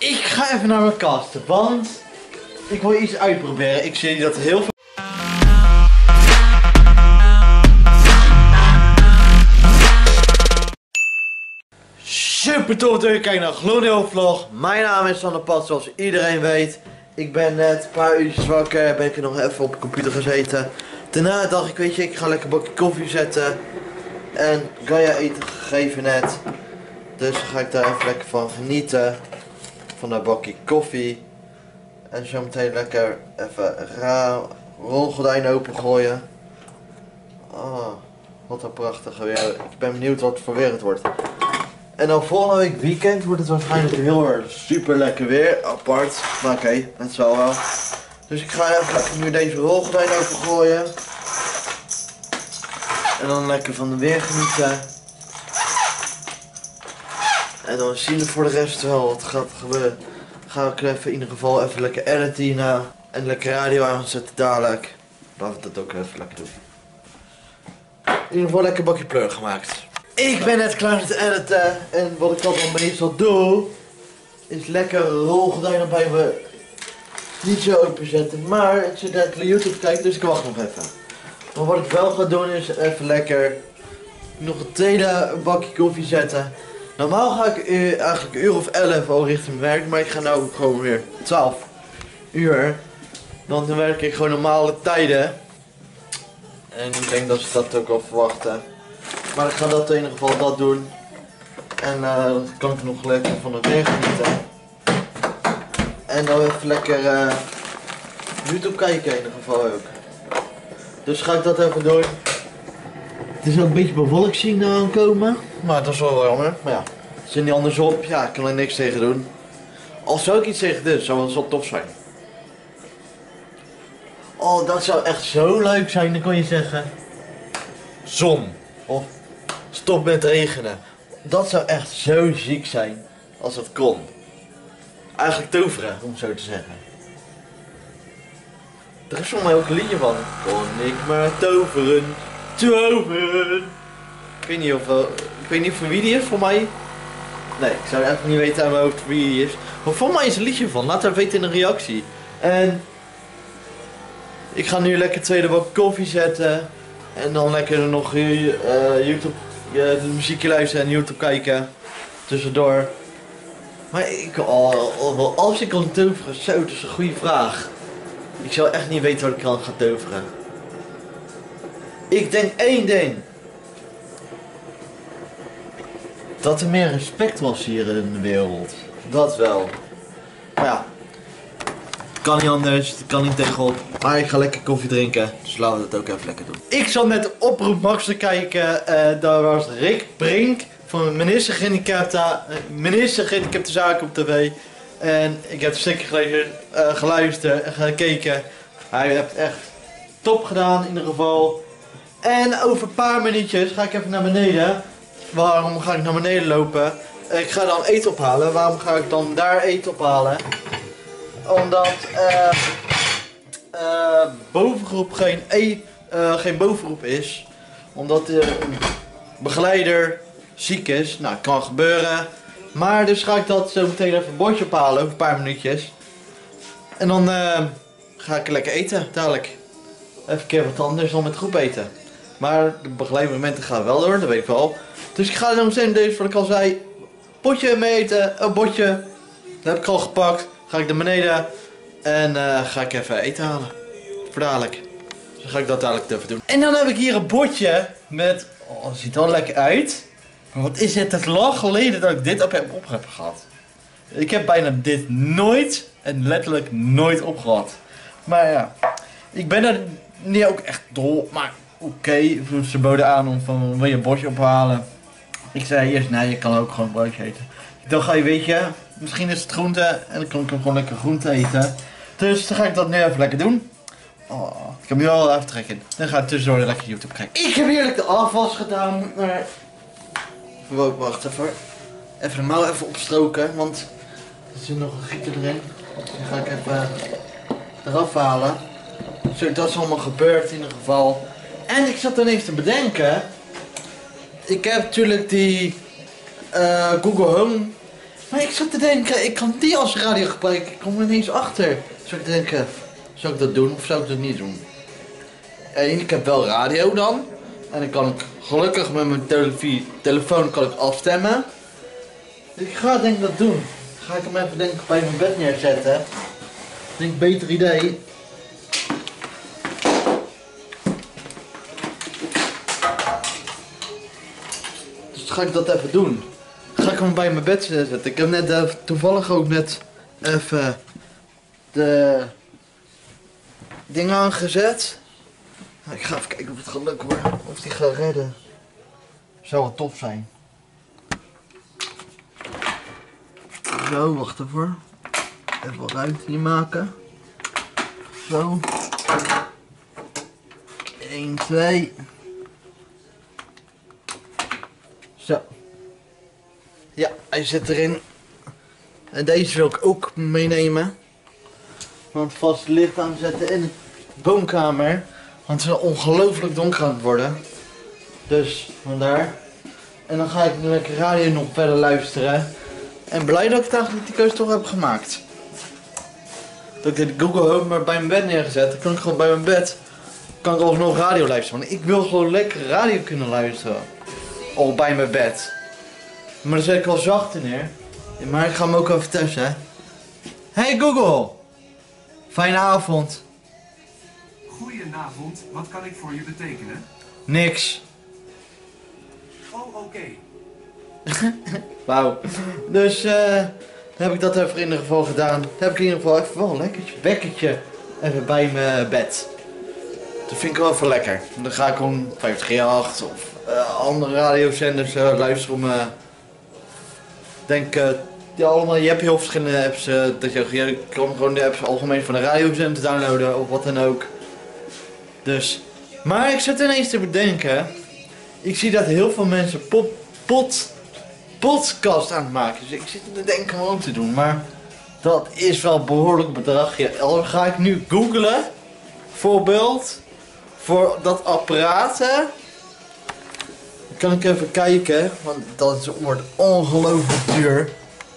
Ik ga even naar mijn kast, want ik wil iets uitproberen. Ik zie dat heel veel... Super tof dat je kijkt naar een gloednieuwe vlog. Mijn naam is Sander Pat, zoals iedereen weet. Ik ben net een paar uurtjes wakker, ben ik nog even op de computer gezeten. Daarna dacht ik, weet je, ik ga lekker een bakje koffie zetten. En Gaia eten gegeven net. Dus dan ga ik daar even lekker van genieten. Van dat bakje koffie. En zo meteen lekker even rolgordijn opengooien. Oh, wat een prachtig weer. Ik ben benieuwd wat voor weer het wordt. En dan volgende week weekend wordt het waarschijnlijk heel erg super lekker weer. Apart. Maar oké, dat zal wel. Dus ik ga even lekker nu deze rolgordijn opengooien. En dan lekker van de weer genieten. En dan zien we voor de rest wel wat gaat gebeuren. Ga ik even in ieder geval even lekker editen en lekker radio aanzetten dadelijk. Laten we dat ook even lekker doen. In ieder geval lekker bakje pleur gemaakt. Ik ben net klaar met editen en wat ik dan meestal doe, is lekker rolgordijnen bij mijn liedje openzetten. Maar ik zit net naar YouTube kijken, dus ik wacht nog even. Maar wat ik wel ga doen is even lekker nog een tweede bakje koffie zetten. Normaal ga ik eigenlijk een uur of 11 al richting mijn werk, maar ik ga nu gewoon weer 12 uur. Dan werk ik gewoon normale tijden. En ik denk dat ze dat ook al verwachten. Maar ik ga dat in ieder geval dat doen. En dan kan ik nog lekker van het weer genieten. En dan even lekker YouTube kijken in ieder geval ook. Dus ga ik dat even doen. Het is ook een beetje bewolkt zien aankomen. Maar dat is wel jammer. Maar ja, als het niet andersom, ja, ik kan er niks tegen doen. Als zou ik iets tegen doen, zou het wel tof zijn. Oh, dat zou echt zo leuk zijn, dan kon je zeggen. Zon. Of stop met regenen. Dat zou echt zo ziek zijn. Als dat kon. Eigenlijk toveren, om zo te zeggen. Er is voor mij ook een liedje van. Kon ik maar toveren. Toveren. Ik weet niet voor wie die is, voor mij. Nee, ik zou echt niet weten aan mijn hoofd wie die is. Maar voor mij is een liedje van. Laat het weten in de reactie. En ik ga nu lekker tweede bak koffie zetten. En dan lekker nog YouTube, muziekje luisteren en YouTube kijken. Tussendoor. Maar als ik kan toveren, zo, dat is een goede vraag. Ik zou echt niet weten wat ik kan gaan toveren. Ik denk één ding. Dat er meer respect was hier in de wereld. Dat wel. Maar ja. Kan niet anders, het kan niet tegenop. Maar ik ga lekker koffie drinken, dus laten we dat ook even lekker doen. Ik zat net Oproep Max te kijken. Daar was Rick Brink van Minister Gehandicapte Zaken op tv. En ik heb het stukje geluisterd en gekeken. Hij heeft het echt top gedaan in ieder geval. En over een paar minuutjes ga ik even naar beneden. Waarom ga ik naar beneden lopen? Ik ga dan eten ophalen. Waarom ga ik dan daar eten ophalen? Omdat bovengroep geen bovengroep is. Omdat de begeleider ziek is. Nou, kan gebeuren. Maar dus ga ik dat zo meteen even een bordje ophalen over een paar minuutjes. En dan ga ik lekker eten dadelijk. Even een keer wat anders dan met groep eten. Maar de begeleidmomenten gaan wel door, dat weet ik wel. Dus ik ga dan meteen deze wat ik al zei. Potje mee eten, een bordje. Dat heb ik al gepakt. Ga ik naar beneden. En ga ik even eten halen. Voor dadelijk. Dus dan ga ik dat dadelijk even doen. En dan heb ik hier een bordje met... Oh, het ziet er wel lekker uit. Maar wat is het? Het is lang geleden dat ik dit op heb gehad. Ik heb bijna dit nooit en letterlijk nooit opgehad. Maar ja. Ik ben er niet ook echt dol. Maar oké. Ze boden aan om van wil je een bordje ophalen. Ik zei eerst nee, je kan ook gewoon broodje eten. Dan ga je, weet je, misschien is het groente en dan kan ik hem gewoon lekker groente eten. Dus dan ga ik dat nu even lekker doen. Oh, ik heb nu al even trekken. Dan ga ik tussendoor lekker YouTube kijken. Ik heb heerlijk de afwas gedaan, maar... Wacht even. Even de mouw even opstroken, want er zit nog een gieter erin. Die ga ik even eraf halen. Zo, dat is allemaal gebeurd in ieder geval. En ik zat ineens te bedenken. Ik heb natuurlijk die Google Home Maar ik zat te denken, ik kan die als radio gebruiken. Ik kom er ineens achter. Zou ik denken, zou ik dat doen of zou ik dat niet doen? En ik heb wel radio dan. En dan kan ik gelukkig met mijn telefoon kan ik afstemmen. Dus ik ga denk ik dat doen. Ga ik hem even denk ik bij mijn bed neerzetten. Ik denk beter idee. Dus ga ik dat even doen. Ga ik hem bij mijn bed zetten. Ik heb net toevallig ook net even de dingen aangezet. Ik ga even kijken of het gaat lukken hoor. Of die gaat redden. Zou wel tof zijn. Zo, wacht even. Even wat ruimte hier maken. Zo. 1, 2. Zo. Ja, hij zit erin. En deze wil ik ook meenemen. Want vast licht aanzetten in de woonkamer. Want het is ongelooflijk donker aan het worden. Dus vandaar. En dan ga ik nu lekker radio nog verder luisteren. En blij dat ik het eigenlijk die keuze toch heb gemaakt. Dat ik de Google Home maar bij mijn bed neergezet. Dan kan ik gewoon bij mijn bed. Kan ik alsnog radio luisteren. Want ik wil gewoon lekker radio kunnen luisteren. Al bij mijn bed. Maar dan zet ik wel zacht neer. Ja, maar ik ga hem ook even testen. Hey Google. Fijne avond. Goedenavond, wat kan ik voor je betekenen? Niks. Oh, oké. Wauw. Dus dan heb ik dat even in ieder geval gedaan. Dan heb ik in ieder geval even wel een lekkertje even bij mijn bed. Dat vind ik wel even lekker. Dan ga ik gewoon 538 of andere radiozenders luisteren om... denk, ja, allemaal, je hebt heel verschillende apps. Dat je kan gewoon de apps algemeen van de radiozender downloaden of wat dan ook. Dus, maar ik zit ineens te bedenken. Ik zie dat heel veel mensen podcast aan het maken. Dus ik zit te denken om ook te doen. Maar dat is wel een behoorlijk bedragje. Dan ga ik nu googlen. Voorbeeld. Voor dat apparaat. Dan kan ik even kijken. Want dat wordt ongelooflijk duur.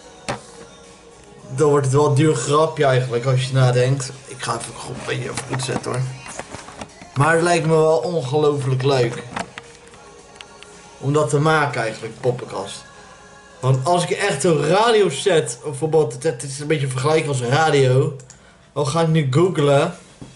Dan wordt het wel een duur grapje eigenlijk als je nadenkt. Ik ga even goed bij je goed zetten hoor. Maar het lijkt me wel ongelooflijk leuk. Om dat te maken eigenlijk, poppenkast. Want als ik echt een radio zet, bijvoorbeeld, het is een beetje vergelijken als een radio. Dan ga ik nu googlen.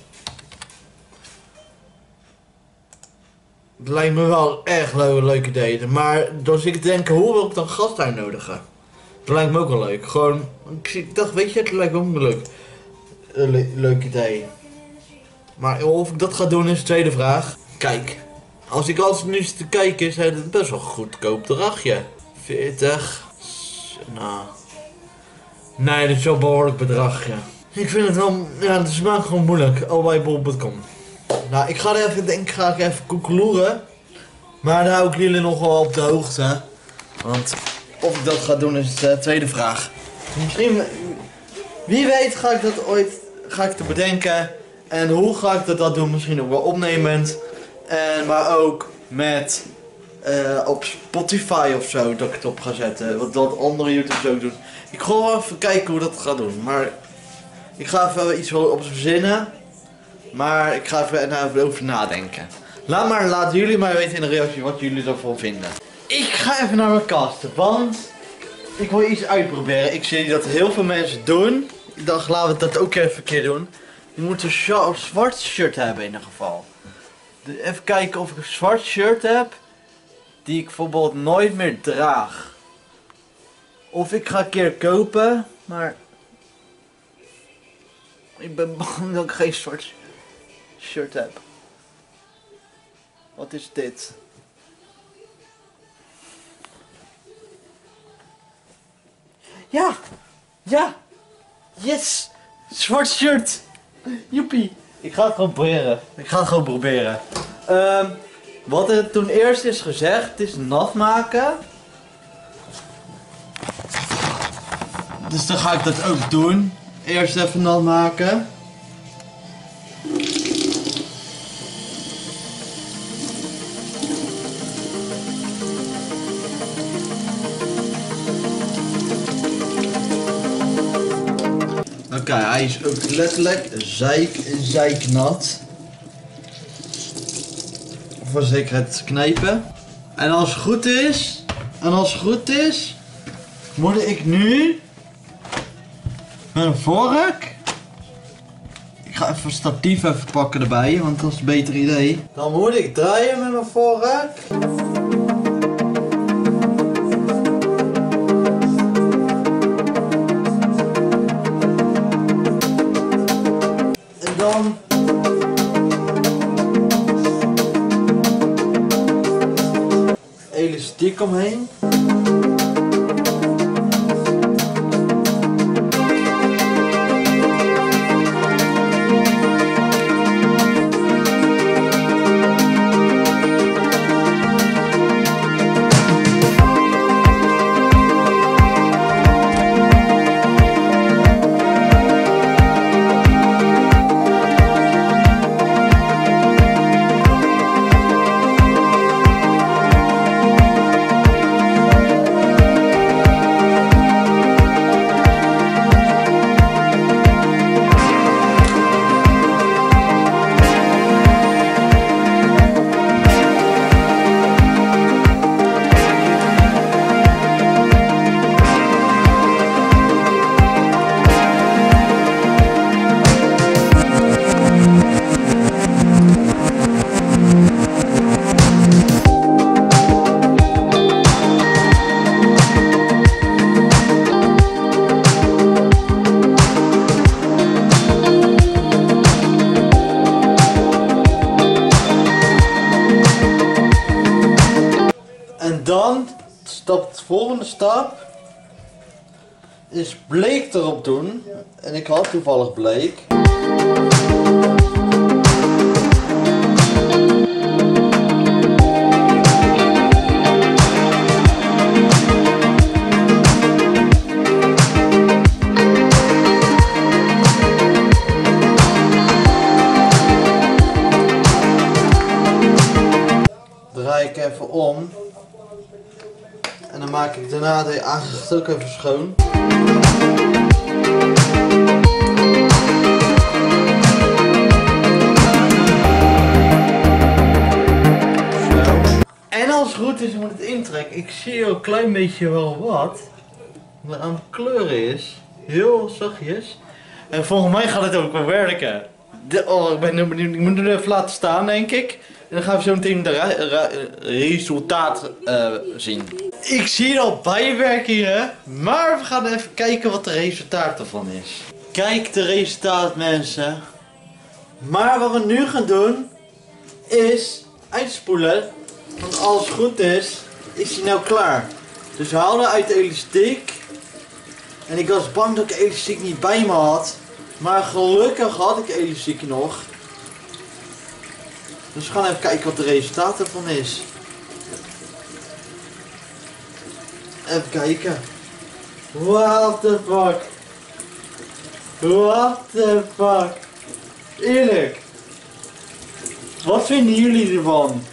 Het lijkt me wel echt een leuk idee. Maar dus ik denk, hoe wil ik dan gast uitnodigen? Dat lijkt me ook wel leuk. Gewoon, ik dacht, weet je, het lijkt me ook een leuk idee. Maar of ik dat ga doen is de tweede vraag. Kijk, als ik altijd nu zit te kijken is het best wel een goedkoop bedragje. 40. Nou. Nee, dat is wel een behoorlijk bedragje. Ik vind het wel, ja, het is maar gewoon moeilijk. Allbijbol.com. Nou, ik ga er even, denk ik, ga ik even koekeloeren. Maar daar hou ik jullie nog wel op de hoogte. Want of ik dat ga doen is de tweede vraag. Misschien, wie weet ga ik dat ooit, ga ik te bedenken. En hoe ga ik dat doen? Misschien ook wel opnemend. En, maar ook met op Spotify of zo dat ik het op ga zetten. Wat dat andere YouTubers ook doen. Ik ga wel even kijken hoe dat gaat doen. Maar ik ga even iets op verzinnen. Maar ik ga even over nadenken. Laten jullie maar weten in de reactie wat jullie ervan vinden. Ik ga even naar mijn kast. Want ik wil iets uitproberen. Ik zie dat heel veel mensen doen. Ik dacht laten we dat ook even een keer doen. Je moet een zwart shirt hebben in ieder geval. Dus even kijken of ik een zwart shirt heb. Die ik bijvoorbeeld nooit meer draag. Of ik ga een keer kopen. Maar ik ben bang dat ik geen zwart shirt heb. Wat is dit? Ja! Ja! Yes! Zwart shirt! Joepie! Ik ga het gewoon proberen. Wat er toen eerst is gezegd, is nat maken. Dus dan ga ik dat ook doen. Eerst even nat maken. Kijk, hij is ook letterlijk zeiknat. Voor zekerheid knijpen. En als het goed is, moet ik nu met een vork. Ik ga even een statief pakken erbij, want dat is een beter idee. Dan moet ik draaien met mijn vork. En dan elastiek omheen. Dan de volgende stap is bleek erop doen. En ik had toevallig bleek. Draai ik even om. En dan maak ik daarna de aangezicht ook even schoon. Zo. En als het goed is moet het intrekken. Ik zie een klein beetje wel wat aan het kleuren is. Heel zachtjes. En volgens mij gaat het ook wel werken. Oh, ik ben nu benieuwd. Ik moet het even laten staan, denk ik. En dan gaan we zo meteen de resultaat zien. Ik zie al bijwerkingen, maar we gaan even kijken wat de resultaat ervan is. Kijk de resultaat, mensen. Maar wat we nu gaan doen is uitspoelen. Want als het goed is hij nou klaar. Dus we haalden uit de elastiek. En ik was bang dat ik de elastiek niet bij me had. Maar gelukkig had ik elastiek nog. Dus we gaan even kijken wat de resultaat ervan is. Even kijken. What the fuck? What the fuck? Eerlijk. Wat vinden jullie ervan?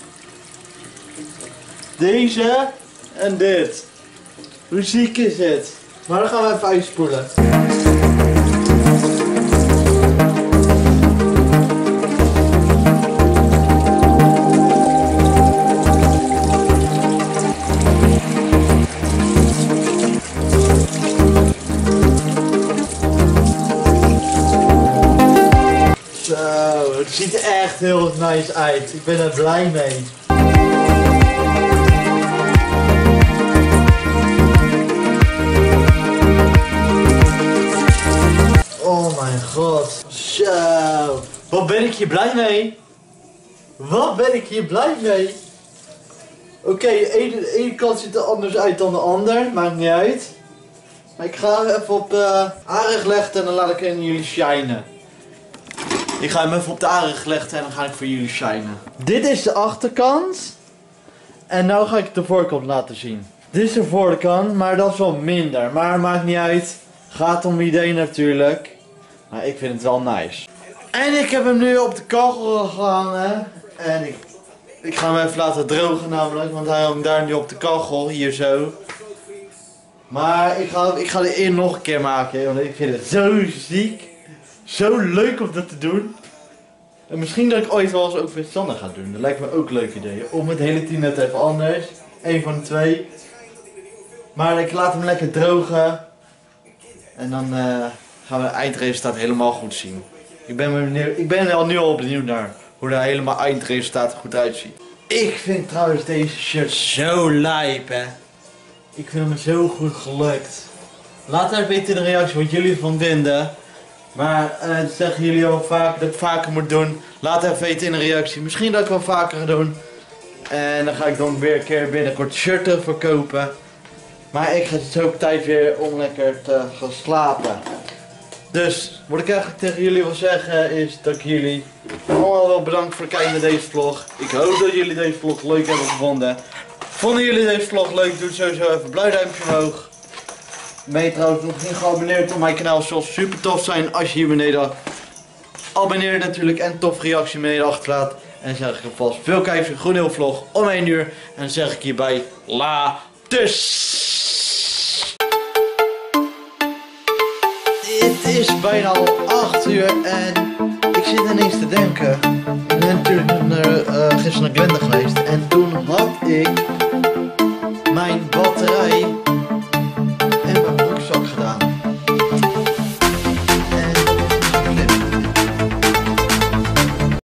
Deze en dit. Hoe ziek is het? Maar dan gaan we even uitspoelen. Het ziet er echt heel nice uit. Ik ben er blij mee. Oh mijn god. Zo. Wat ben ik hier blij mee? Wat ben ik hier blij mee? Oké, de ene kant ziet er anders uit dan de ander. Maakt niet uit. Maar ik ga even op aanrecht leggen en dan laat ik jullie shinen. Ik ga hem even op de aanrecht leggen en dan ga ik voor jullie shinen. Dit is de achterkant. En nu ga ik de voorkant laten zien. Dit is de voorkant, maar dat is wel minder. Maar maakt niet uit. Gaat om idee natuurlijk. Maar ik vind het wel nice. En ik heb hem nu op de kachel gehangen. En ik ga hem even laten drogen namelijk. Want hij hangt daar nu op de kachel. Hier zo. Maar ik ga de eer nog een keer maken. Want ik vind het zo ziek. zo leuk om dat te doen. En misschien dat ik ooit wel eens ook met Sanne ga doen. Dat lijkt me ook een leuk idee. Of met het hele team net even anders. Eén van de twee. Maar ik laat hem lekker drogen. En dan gaan we het eindresultaat helemaal goed zien. Ik ben al nu al benieuwd naar hoe de helemaal eindresultaat er goed uitziet. Ik vind trouwens deze shirt zo lijp, hè. Ik vind hem zo goed gelukt. Laat even weten in de reactie wat jullie ervan vinden. Maar dat zeggen jullie al vaak dat ik vaker moet doen. Laat even weten in de reactie. Misschien dat ik wel vaker ga doen. En dan ga ik dan weer een keer binnenkort shirten verkopen. Maar ik ga het ook tijd weer om lekker te gaan slapen. Dus wat ik eigenlijk tegen jullie wil zeggen is dat ik jullie allemaal wel bedankt voor het kijken naar deze vlog. Ik hoop dat jullie deze vlog leuk hebben gevonden. Vonden jullie deze vlog leuk? Doe sowieso even een blauw duimpje omhoog. Ben je trouwens nog niet geabonneerd op mijn kanaal? Zal super tof zijn als je hier beneden abonneert natuurlijk en tof reactie beneden achterlaat. En dan zeg ik alvast veel kijkers voor een groene vlog om 1 uur. En dan zeg ik hierbij later. Het is bijna al 8 uur en ik zit ineens te denken. Ik ben natuurlijk gisteren naar Glenda geweest en toen had ik mijn batterij